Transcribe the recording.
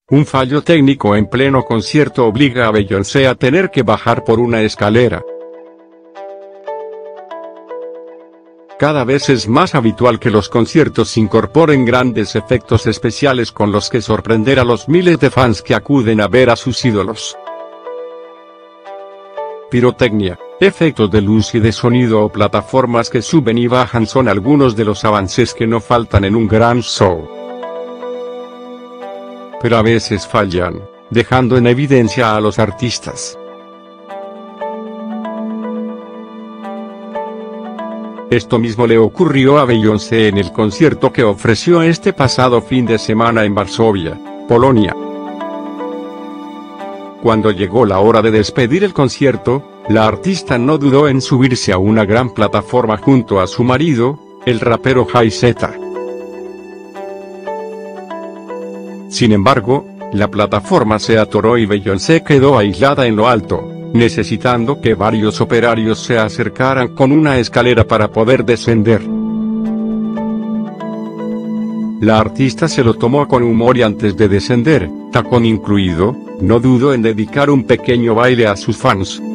Un fallo técnico en pleno concierto obliga a Beyoncé a tener que bajar por una escalera. Cada vez es más habitual que los conciertos incorporen grandes efectos especiales con los que sorprender a los miles de fans que acuden a ver a sus ídolos. Pirotecnia, efectos de luz y de sonido o plataformas que suben y bajan son algunos de los avances que no faltan en un gran show. Pero a veces fallan, dejando en evidencia a los artistas. Esto mismo le ocurrió a Beyoncé en el concierto que ofreció este pasado fin de semana en Varsovia, Polonia. Cuando llegó la hora de despedir el concierto, la artista no dudó en subirse a una gran plataforma junto a su marido, el rapero Jay-Z. Sin embargo, la plataforma se atoró y Beyoncé quedó aislada en lo alto, necesitando que varios operarios se acercaran con una escalera para poder descender. La artista se lo tomó con humor y antes de descender, tacón incluido, no dudó en dedicar un pequeño baile a sus fans.